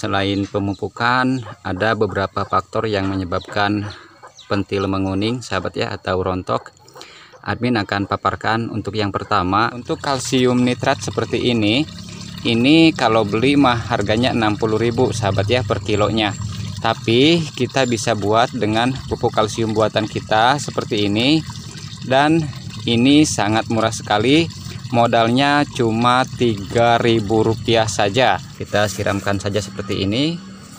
Selain pemupukan, ada beberapa faktor yang menyebabkan pentil menguning sahabat ya, atau rontok. Admin akan paparkan untuk yang pertama, untuk kalsium nitrat seperti ini kalau beli mah harganya 60.000 sahabat ya per kilonya. Tapi kita bisa buat dengan pupuk kalsium buatan kita seperti ini, dan ini sangat murah sekali. Modalnya cuma Rp3.000 saja. Kita siramkan saja seperti ini,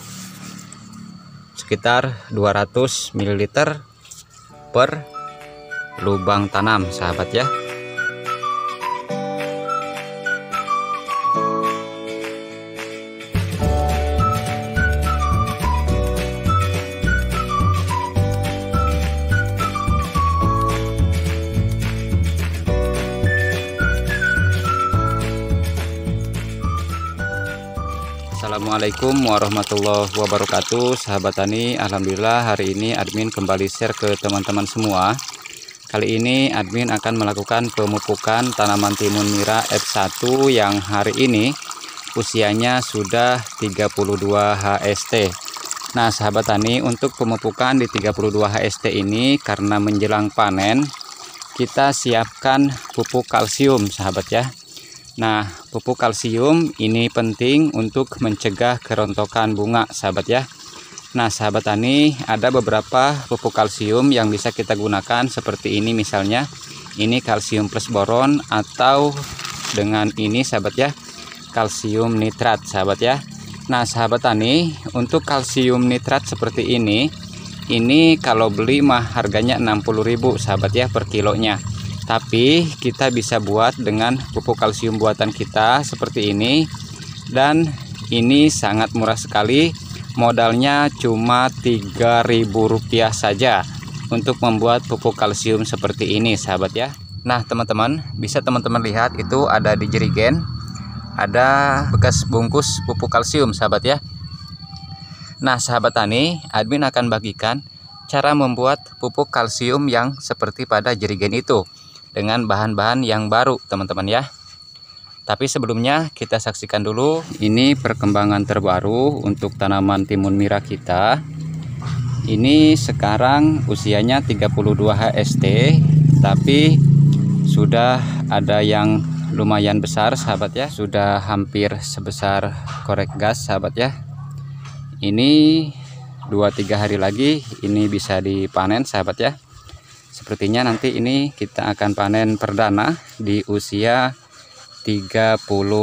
sekitar 200 ml per lubang tanam sahabat ya. Assalamualaikum warahmatullahi wabarakatuh, sahabat tani. Alhamdulillah hari ini admin kembali share ke teman-teman semua. Kali ini admin akan melakukan pemupukan tanaman timun nira F1 yang hari ini usianya sudah 32 HST. Nah sahabat tani, untuk pemupukan di 32 HST ini karena menjelang panen, kita siapkan pupuk kalsium sahabat ya. Nah, pupuk kalsium ini penting untuk mencegah kerontokan bunga sahabat ya. Nah sahabat tani, ada beberapa pupuk kalsium yang bisa kita gunakan seperti ini, misalnya ini kalsium plus boron, atau dengan ini sahabat ya, kalsium nitrat sahabat ya. Nah sahabat tani, untuk kalsium nitrat seperti ini kalau beli mah harganya 60.000 sahabat ya per kilonya. Tapi kita bisa buat dengan pupuk kalsium buatan kita seperti ini, dan ini sangat murah sekali. Modalnya cuma Rp3.000 saja untuk membuat pupuk kalsium seperti ini sahabat ya. Nah teman-teman, bisa teman-teman lihat itu ada di jerigen, ada bekas bungkus pupuk kalsium sahabat ya. Nah sahabat tani, admin akan bagikan cara membuat pupuk kalsium yang seperti pada jerigen itu dengan bahan-bahan yang baru teman-teman ya. Tapi sebelumnya kita saksikan dulu ini perkembangan terbaru untuk tanaman timun nira kita. Ini sekarang usianya 32 HST, tapi sudah ada yang lumayan besar sahabat ya, sudah hampir sebesar korek gas sahabat ya. Ini 2-3 hari lagi ini bisa dipanen sahabat ya. Sepertinya nanti ini kita akan panen perdana di usia 35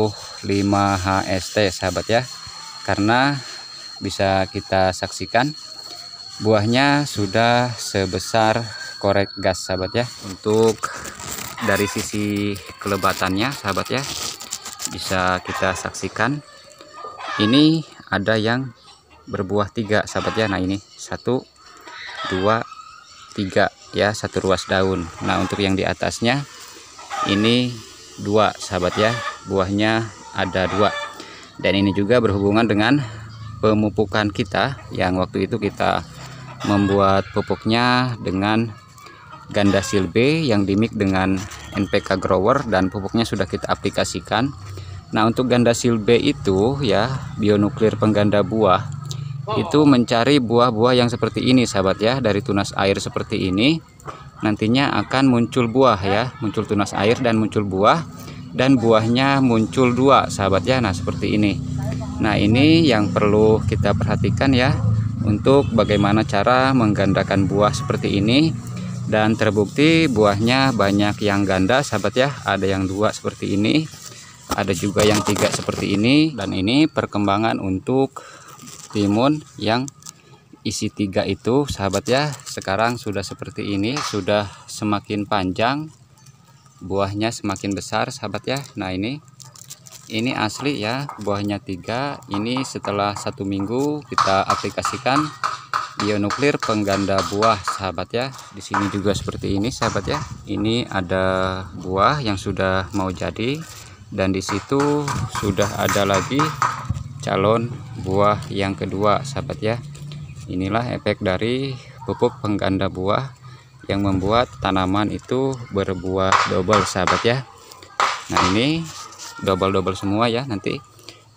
HST sahabat ya. Karena bisa kita saksikan buahnya sudah sebesar korek gas sahabat ya. Untuk dari sisi kelebatannya sahabat ya, bisa kita saksikan ini ada yang berbuah 3 sahabat ya. Nah ini 1, 2, 3 ya, satu ruas daun. Nah untuk yang di atasnya ini 2 sahabat ya, buahnya ada 2. Dan ini juga berhubungan dengan pemupukan kita yang waktu itu kita membuat pupuknya dengan Gandasil B yang dimix dengan NPK Grower, dan pupuknya sudah kita aplikasikan. Nah untuk Gandasil B itu ya, bionuklir pengganda buah, itu mencari buah-buah yang seperti ini sahabat ya, dari tunas air seperti ini. Nantinya akan muncul buah ya, muncul tunas air dan muncul buah, dan buahnya muncul 2 sahabat ya. Nah seperti ini. Nah ini yang perlu kita perhatikan ya, untuk bagaimana cara menggandakan buah seperti ini. Dan terbukti buahnya banyak yang ganda sahabat ya, ada yang 2 seperti ini, ada juga yang 3 seperti ini. Dan ini perkembangan untuk timun yang isi 3 itu sahabat ya. Sekarang sudah seperti ini, sudah semakin panjang, buahnya semakin besar sahabat ya. Nah ini asli ya, buahnya 3. Ini setelah 1 minggu kita aplikasikan bionuklir pengganda buah sahabat ya. Di sini juga seperti ini sahabat ya. Ini ada buah yang sudah mau jadi, dan di situ sudah ada lagi calon buah yang kedua sahabat ya. Inilah efek dari pupuk pengganda buah yang membuat tanaman itu berbuah double sahabat ya. Nah ini double semua ya. Nanti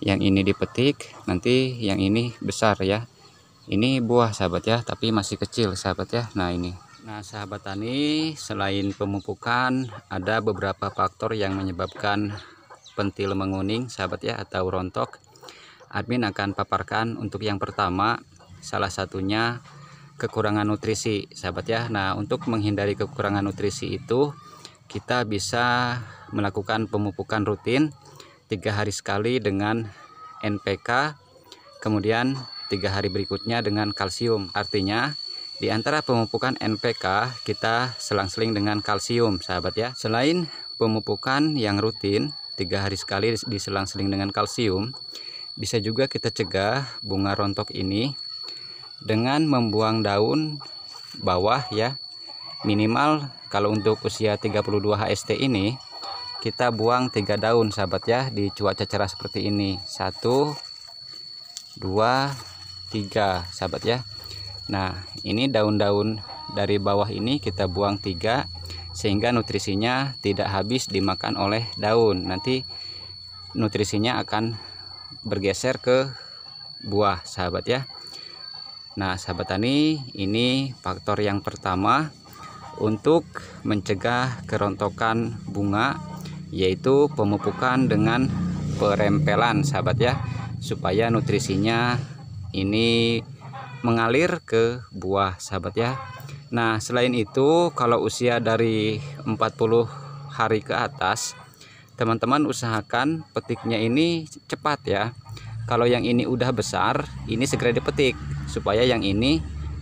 Yang ini dipetik, nanti yang ini besar ya. Ini buah sahabat ya, tapi masih kecil sahabat ya. Nah ini. Nah sahabat tani, selain pemupukan ada beberapa faktor yang menyebabkan pentil menguning sahabat ya, atau rontok. Admin akan paparkan untuk yang pertama, salah satunya kekurangan nutrisi sahabat ya. Nah untuk menghindari kekurangan nutrisi itu, kita bisa melakukan pemupukan rutin 3 hari sekali dengan NPK, kemudian 3 hari berikutnya dengan kalsium. Artinya di antara pemupukan NPK kita selang-seling dengan kalsium sahabat ya. Selain pemupukan yang rutin 3 hari sekali diselang-seling dengan kalsium, bisa juga kita cegah bunga rontok ini dengan membuang daun bawah ya. Minimal kalau untuk usia 32 HST ini kita buang 3 daun sahabat ya, di cuaca cerah seperti ini. 1 2 3 sahabat ya. Nah ini daun-daun dari bawah ini kita buang 3, sehingga nutrisinya tidak habis dimakan oleh daun. Nanti nutrisinya akan bergeser ke buah sahabat ya. Nah sahabat tani, ini faktor yang pertama untuk mencegah kerontokan bunga, yaitu pemupukan dengan perempelan sahabat ya, supaya nutrisinya ini mengalir ke buah sahabat ya. Nah selain itu, kalau usia dari 40 hari ke atas, teman-teman usahakan petiknya ini cepat ya. Kalau yang ini udah besar, ini segera dipetik, supaya yang ini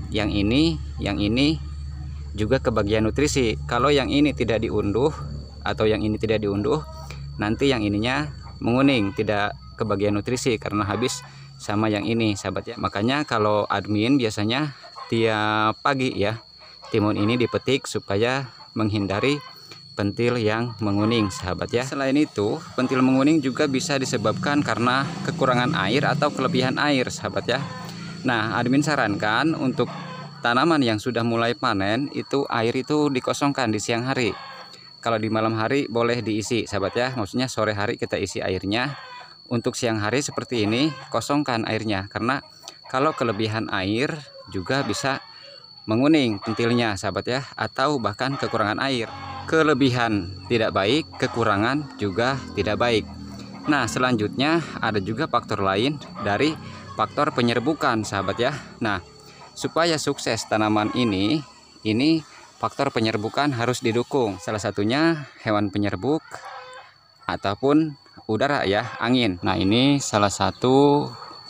juga kebagian nutrisi. Kalau yang ini tidak diunduh atau yang ini tidak diunduh, nanti yang ininya menguning, tidak kebagian nutrisi karena habis sama yang ini sahabat ya. Makanya kalau admin biasanya tiap pagi ya, timun ini dipetik supaya menghindari pentil yang menguning sahabat ya. Selain itu, pentil menguning juga bisa disebabkan karena kekurangan air atau kelebihan air sahabat ya. Nah admin sarankan untuk tanaman yang sudah mulai panen itu air itu dikosongkan di siang hari. Kalau di malam hari boleh diisi sahabat ya, maksudnya sore hari kita isi airnya. Untuk siang hari seperti ini kosongkan airnya, karena kalau kelebihan air juga bisa menguning pentilnya sahabat ya, atau bahkan kekurangan air. Kelebihan tidak baik, kekurangan juga tidak baik. Nah selanjutnya ada juga faktor lain dari faktor penyerbukan sahabat ya. Nah supaya sukses tanaman ini faktor penyerbukan harus didukung. Salah satunya hewan penyerbuk ataupun udara ya, angin. Nah ini salah satu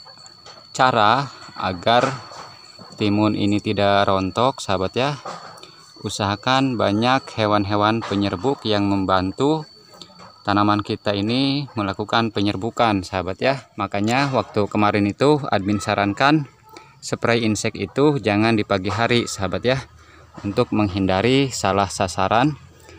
cara agar timun ini tidak rontok sahabat ya. Usahakan banyak hewan-hewan penyerbuk yang membantu tanaman kita ini melakukan penyerbukan sahabat ya. Makanya waktu kemarin itu admin sarankan spray insek itu jangan di pagi hari sahabat ya, untuk menghindari salah sasaran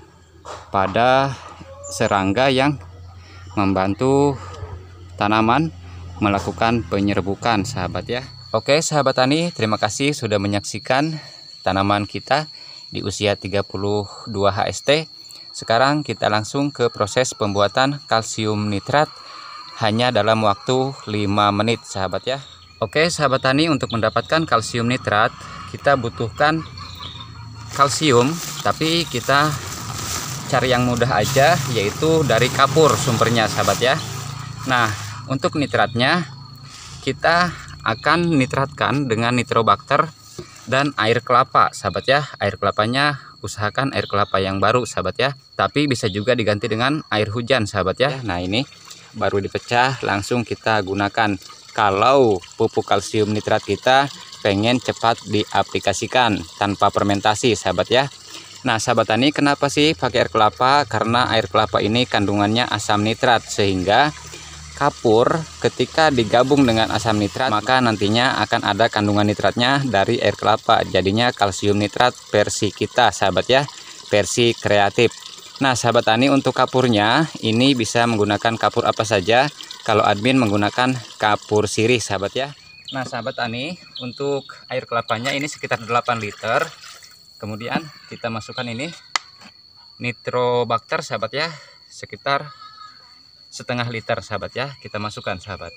pada serangga yang membantu tanaman melakukan penyerbukan sahabat ya. Oke sahabat tani, terima kasih sudah menyaksikan tanaman kita di usia 32 HST. Sekarang kita langsung ke proses pembuatan kalsium nitrat hanya dalam waktu 5 menit sahabat ya. Oke sahabat tani, untuk mendapatkan kalsium nitrat kita butuhkan kalsium, tapi kita cari yang mudah aja, yaitu dari kapur sumbernya sahabat ya. Nah untuk nitratnya kita akan nitratkan dengan nitrobakter dan air kelapa sahabat ya. Air kelapanya usahakan air kelapa yang baru sahabat ya, tapi bisa juga diganti dengan air hujan sahabat ya. Nah ini baru dipecah langsung kita gunakan kalau pupuk kalsium nitrat kita pengen cepat diaplikasikan tanpa fermentasi sahabat ya. Nah sahabat tani, kenapa sih pakai air kelapa? Karena air kelapa ini kandungannya asam nitrat, sehingga kapur ketika digabung dengan asam nitrat maka nantinya akan ada kandungan nitratnya dari air kelapa. Jadinya kalsium nitrat versi kita sahabat ya, versi kreatif. Nah sahabat tani, untuk kapurnya ini bisa menggunakan kapur apa saja. Kalau admin menggunakan kapur sirih sahabat ya. Nah sahabat tani, untuk air kelapanya ini sekitar 8 liter. Kemudian kita masukkan ini nitrobakter sahabat ya, sekitar setengah liter sahabat ya, kita masukkan sahabat.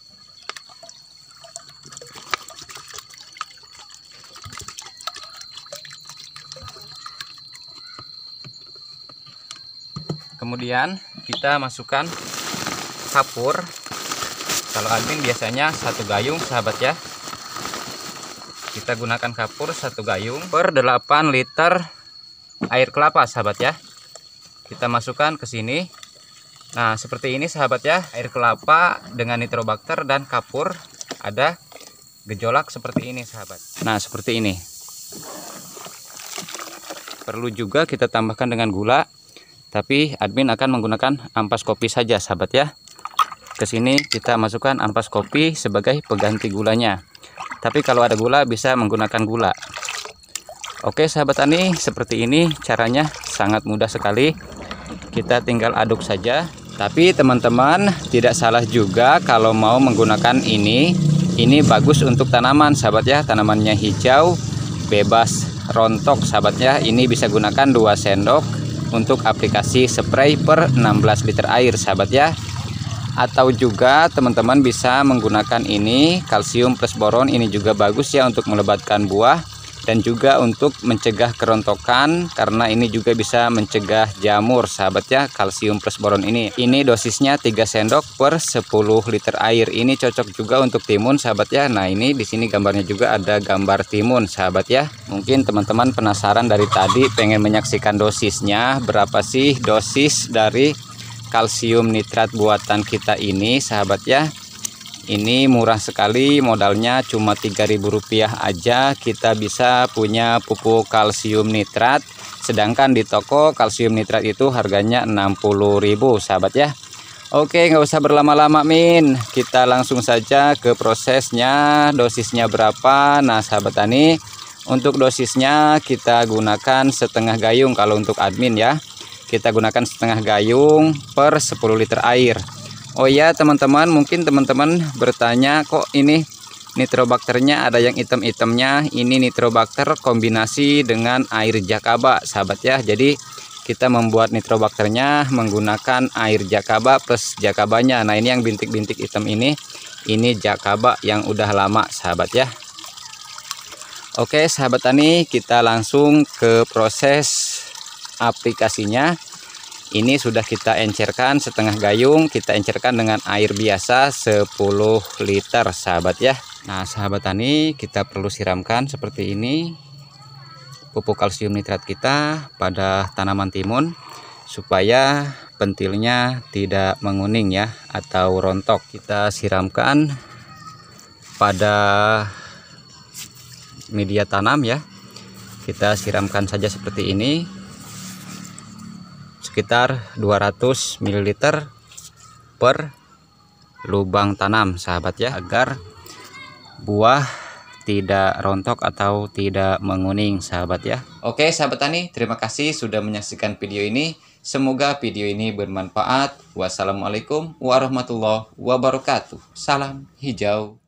Kemudian kita masukkan kapur. Kalau admin biasanya 1 gayung sahabat ya. Kita gunakan kapur 1 gayung per 8 liter air kelapa sahabat ya. Kita masukkan ke sini. Nah, seperti ini sahabat ya. Air kelapa dengan nitrobakter dan kapur ada gejolak seperti ini sahabat. Nah, seperti ini. Perlu juga kita tambahkan dengan gula, tapi admin akan menggunakan ampas kopi saja sahabat ya. Ke sini kita masukkan ampas kopi sebagai pengganti gulanya. Tapi kalau ada gula bisa menggunakan gula. Oke sahabat tani, seperti ini caranya, sangat mudah sekali. Kita tinggal aduk saja. Tapi teman-teman tidak salah juga kalau mau menggunakan ini. Ini bagus untuk tanaman sahabat ya. Tanamannya hijau, bebas rontok sahabat ya. Ini bisa gunakan 2 sendok untuk aplikasi spray per 16 liter air sahabat ya. Atau juga teman-teman bisa menggunakan ini kalsium plus boron. Ini juga bagus ya untuk melebatkan buah dan juga untuk mencegah kerontokan, karena ini juga bisa mencegah jamur sahabat ya. Kalsium plus boron ini dosisnya 3 sendok per 10 liter air. Ini cocok juga untuk timun sahabat ya. Nah, ini di sini gambarnya juga ada gambar timun sahabat ya. Mungkin teman-teman penasaran dari tadi, pengen menyaksikan dosisnya berapa sih dosis dari kalsium nitrat buatan kita ini sahabat ya. Ini murah sekali, modalnya cuma Rp3.000 aja kita bisa punya pupuk kalsium nitrat. Sedangkan di toko kalsium nitrat itu harganya Rp60.000 sahabat ya. Oke, nggak usah berlama-lama Min, kita langsung saja ke prosesnya. Dosisnya berapa? Nah sahabat tani, untuk dosisnya kita gunakan setengah gayung. Kalau untuk admin ya, kita gunakan setengah gayung per 10 liter air. Oh ya teman-teman, mungkin teman-teman bertanya, kok ini nitrobakternya ada yang hitam-hitamnya? Ini nitrobakter kombinasi dengan air jakaba sahabat ya. Jadi kita membuat nitrobakternya menggunakan air jakaba plus jakabanya. Nah, ini yang bintik-bintik hitam ini jakaba yang udah lama sahabat ya. Oke sahabat tani, kita langsung ke proses aplikasinya. Ini sudah kita encerkan setengah gayung, kita encerkan dengan air biasa 10 liter sahabat ya. Nah sahabat tani, kita perlu siramkan seperti ini pupuk kalsium nitrat kita pada tanaman timun supaya pentilnya tidak menguning ya atau rontok. Kita siramkan pada media tanam ya. Kita siramkan saja seperti ini, sekitar 200 ml per lubang tanam sahabat ya, agar buah tidak rontok atau tidak menguning sahabat ya. Oke sahabat tani, terima kasih sudah menyaksikan video ini. Semoga video ini bermanfaat. Wassalamualaikum warahmatullahi wabarakatuh. Salam hijau.